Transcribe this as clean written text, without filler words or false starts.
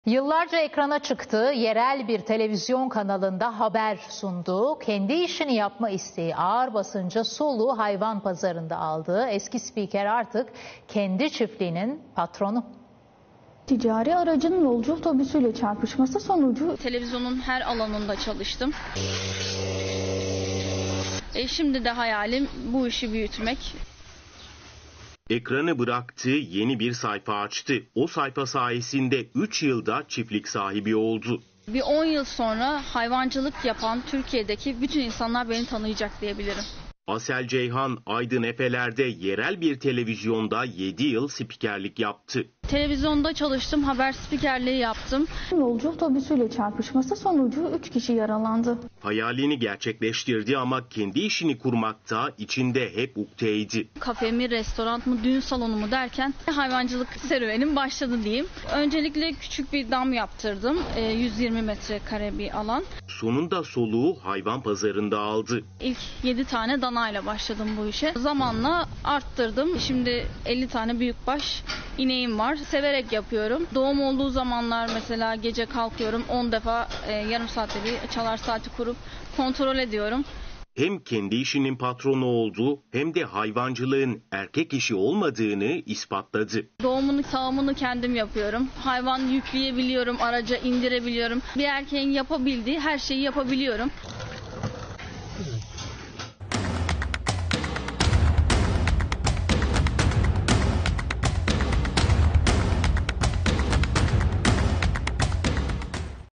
Yıllarca ekrana çıktığı yerel bir televizyon kanalında haber sunduğu, kendi işini yapma isteği ağır basınca soluğu hayvan pazarında aldığı eski spiker artık kendi çiftliğinin patronu. Ticari aracın yolcu otobüsüyle çarpışması sonucu televizyonun her alanında çalıştım. Şimdi de hayalim bu işi büyütmek. Ekranı bıraktı, yeni bir sayfa açtı. O sayfa sayesinde 3 yılda çiftlik sahibi oldu. Bir 10 yıl sonra hayvancılık yapan Türkiye'deki bütün insanlar beni tanıyacak diyebilirim. Asel Ceyhan, Aydın Efeler'de yerel bir televizyonda 7 yıl spikerlik yaptı. Televizyonda çalıştım, haber spikerliği yaptım. yolcu otobüsüyle çarpışması sonucu 3 kişi yaralandı. Hayalini gerçekleştirdi ama kendi işini kurmakta içinde hep ukteydi. Kafe mi, restoran mı, düğün salonu mu derken hayvancılık serüvenim başladı diyeyim. Öncelikle küçük bir dam yaptırdım. 120 metrekare bir alan. Sonunda soluğu hayvan pazarında aldı. İlk 7 tane danayla başladım bu işe. Zamanla arttırdım. Şimdi 50 tane büyükbaş ineğim var. Severek yapıyorum. Doğum olduğu zamanlar mesela gece kalkıyorum 10 defa yarım saatte bir çalar saati kurup kontrol ediyorum. Hem kendi işinin patronu oldu hem de hayvancılığın erkek işi olmadığını ispatladı. Doğumunu, sağımını kendim yapıyorum. Hayvan yükleyebiliyorum, araca indirebiliyorum. Bir erkeğin yapabildiği her şeyi yapabiliyorum.